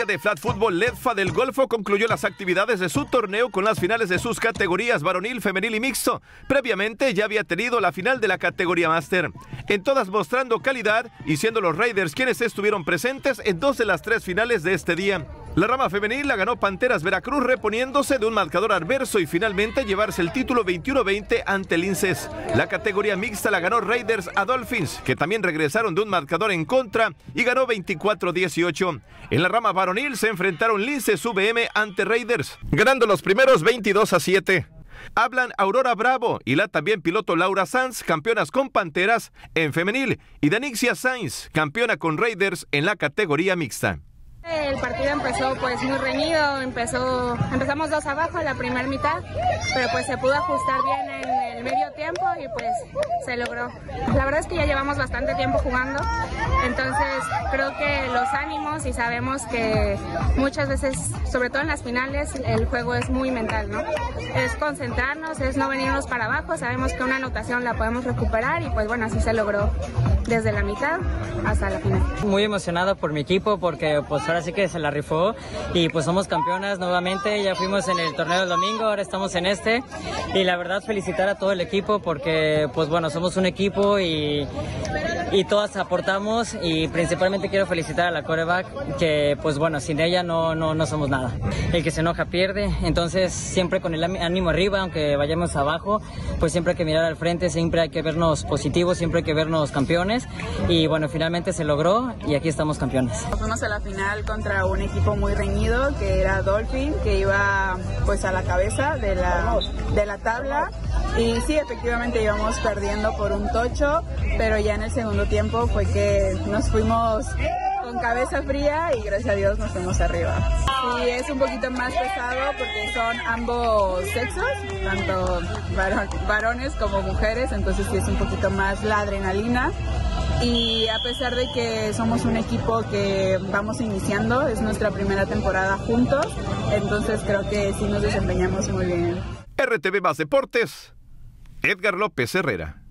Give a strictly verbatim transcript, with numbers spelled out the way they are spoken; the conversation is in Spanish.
Liga de Flat Fútbol Ledfa del Golfo concluyó las actividades de su torneo con las finales de sus categorías varonil, femenil y mixto. Previamente ya había tenido la final de la categoría máster. En todas mostrando calidad y siendo los Raiders quienes estuvieron presentes en dos de las tres finales de este día. La rama femenil la ganó Panteras Veracruz reponiéndose de un marcador adverso y finalmente llevarse el título veintiuno veinte ante el Linces. La categoría mixta la ganó Raiders a Dolphins, que también regresaron de un marcador en contra y ganó veinticuatro dieciocho. En la rama varonil se enfrentaron Linces V M ante Raiders, ganando los primeros veintidós a siete. Hablan Aurora Bravo y la también piloto Laura Sanz, campeonas con Panteras en femenil, y Danixia Sainz, campeona con Raiders en la categoría mixta. El partido empezó pues muy reñido, empezó, empezamos dos abajo en la primera mitad, pero pues se pudo ajustar bien en el medio tiempo y pues se logró. La verdad es que ya llevamos bastante tiempo jugando, entonces creo que los ánimos, y sabemos que muchas veces, sobre todo en las finales, el juego es muy mental, ¿no? Es concentrarnos, es no venirnos para abajo, sabemos que una anotación la podemos recuperar y pues bueno, así se logró desde la mitad hasta la final. Muy emocionada por mi equipo porque pues ahora sí que se la rifó y pues somos campeonas nuevamente, ya fuimos en el torneo del domingo, ahora estamos en este y la verdad felicitar a todo el equipo porque pues bueno, somos un equipo y, y todas aportamos y principalmente quiero felicitar a la quarterback que pues bueno, sin ella no, no, no somos nada. El que se enoja pierde, entonces siempre con el ánimo arriba, aunque vayamos abajo, pues siempre hay que mirar al frente, siempre hay que vernos positivos, siempre hay que vernos campeones y bueno, finalmente se logró y aquí estamos campeones. Fuimos a la final contra un equipo muy reñido que era Dolphin, que iba pues a la cabeza de la, de la tabla y sí, efectivamente íbamos perdiendo por un tocho, pero ya en el segundo tiempo fue que nos fuimos con cabeza fría y gracias a Dios nos fuimos arriba. Sí, es un poquito más pesado porque son ambos sexos, tanto varón, varones como mujeres, entonces sí es un poquito más la adrenalina. Y a pesar de que somos un equipo que vamos iniciando, es nuestra primera temporada juntos, entonces creo que sí nos desempeñamos muy bien. R T V Más Deportes, Edgar López Herrera.